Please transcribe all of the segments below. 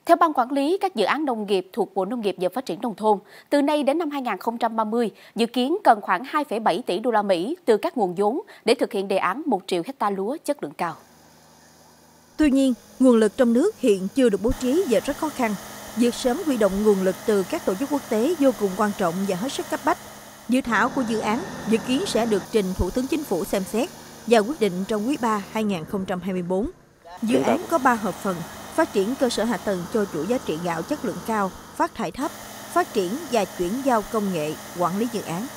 Theo Ban Quản lý các dự án nông nghiệp thuộc Bộ Nông nghiệp và Phát triển Nông thôn, từ nay đến năm 2030, dự kiến cần khoảng 2,7 tỷ đô la Mỹ từ các nguồn vốn để thực hiện đề án 1 triệu hecta lúa chất lượng cao. Tuy nhiên, nguồn lực trong nước hiện chưa được bố trí và rất khó khăn. Việc sớm huy động nguồn lực từ các tổ chức quốc tế vô cùng quan trọng và hết sức cấp bách. Dự thảo của dự án dự kiến sẽ được trình Thủ tướng Chính phủ xem xét và quyết định trong quý 3 2024. Dự án có 3 hợp phần: phát triển cơ sở hạ tầng cho chuỗi giá trị gạo chất lượng cao, phát thải thấp, phát triển và chuyển giao công nghệ, quản lý dự án.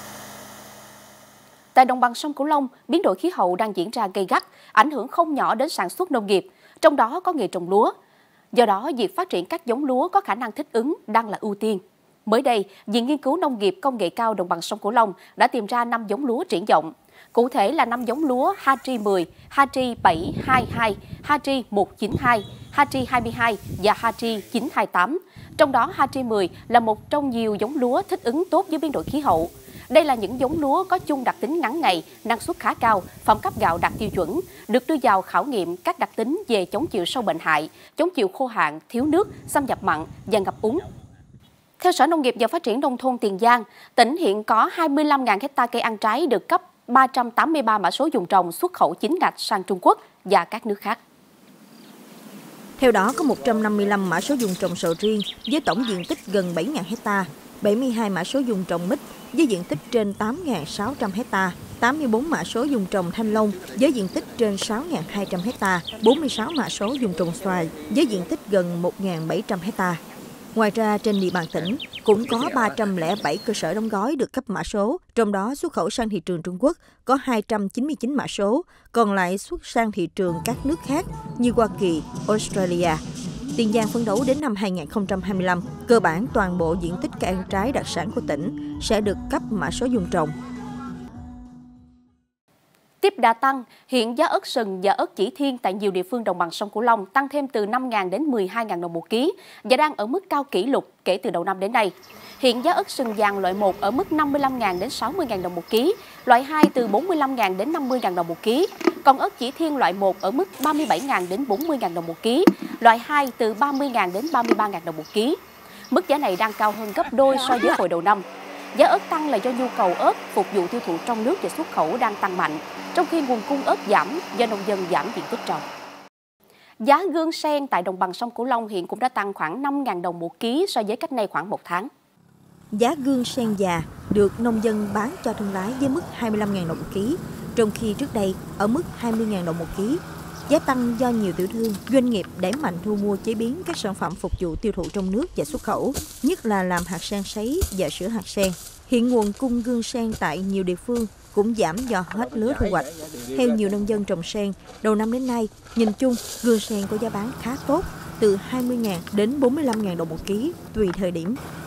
Tại đồng bằng sông Cửu Long, biến đổi khí hậu đang diễn ra gay gắt, ảnh hưởng không nhỏ đến sản xuất nông nghiệp, trong đó có nghề trồng lúa. Do đó, việc phát triển các giống lúa có khả năng thích ứng đang là ưu tiên. Mới đây, Viện Nghiên cứu Nông nghiệp Công nghệ cao đồng bằng sông Cửu Long đã tìm ra 5 giống lúa triển vọng. Cụ thể là 5 giống lúa HG10, HG722, HG192, HG22 và HG928. Trong đó HG10 là một trong nhiều giống lúa thích ứng tốt với biến đổi khí hậu. Đây là những giống lúa có chung đặc tính ngắn ngày, năng suất khá cao, phẩm cấp gạo đạt tiêu chuẩn, được đưa vào khảo nghiệm các đặc tính về chống chịu sâu bệnh hại, chống chịu khô hạn, thiếu nước, xâm nhập mặn và ngập úng. Theo Sở Nông nghiệp và Phát triển Nông thôn Tiền Giang, tỉnh hiện có 25.000 hecta cây ăn trái được cấp 383 mã số vùng trồng xuất khẩu chính ngạch sang Trung Quốc và các nước khác. Theo đó, có 155 mã số vùng trồng sầu riêng với tổng diện tích gần 7.000 hecta, 72 mã số vùng trồng mít với diện tích trên 8.600 hecta, 84 mã số vùng trồng thanh long với diện tích trên 6.200 hecta, 46 mã số vùng trồng xoài với diện tích gần 1.700 hecta. Ngoài ra, trên địa bàn tỉnh cũng có 307 cơ sở đóng gói được cấp mã số, trong đó xuất khẩu sang thị trường Trung Quốc có 299 mã số, còn lại xuất sang thị trường các nước khác như Hoa Kỳ, Australia. Tiền Giang phấn đấu đến năm 2025, cơ bản toàn bộ diện tích cây ăn trái đặc sản của tỉnh sẽ được cấp mã số vùng trồng. Tiếp đà tăng, hiện giá ớt sừng và ớt chỉ thiên tại nhiều địa phương đồng bằng sông Cửu Long tăng thêm từ 5.000 đến 12.000 đồng một ký và đang ở mức cao kỷ lục kể từ đầu năm đến nay. Hiện giá ớt sừng vàng loại 1 ở mức 55.000 đến 60.000 đồng một ký, loại 2 từ 45.000 đến 50.000 đồng một ký, còn ớt chỉ thiên loại 1 ở mức 37.000 đến 40.000 đồng một ký, loại 2 từ 30.000 đến 33.000 đồng một ký. Mức giá này đang cao hơn gấp đôi so với hồi đầu năm. Giá ớt tăng là do nhu cầu ớt phục vụ tiêu thụ trong nước và xuất khẩu đang tăng mạnh, trong khi nguồn cung ớt giảm do nông dân giảm diện tích trồng. Giá gương sen tại đồng bằng sông Cửu Long hiện cũng đã tăng khoảng 5.000 đồng một ký so với cách nay khoảng 1 tháng. Giá gương sen già được nông dân bán cho thương lái với mức 25.000 đồng một ký, trong khi trước đây ở mức 20.000 đồng một ký. Giá tăng do nhiều tiểu thương, doanh nghiệp đẩy mạnh thu mua chế biến các sản phẩm phục vụ tiêu thụ trong nước và xuất khẩu, nhất là làm hạt sen sấy và sữa hạt sen. Hiện nguồn cung gương sen tại nhiều địa phương cũng giảm do hết lứa thu hoạch. Theo nhiều nông dân trồng sen, đầu năm đến nay, nhìn chung, gương sen có giá bán khá tốt, từ 20.000 đến 45.000 đồng một ký, tùy thời điểm.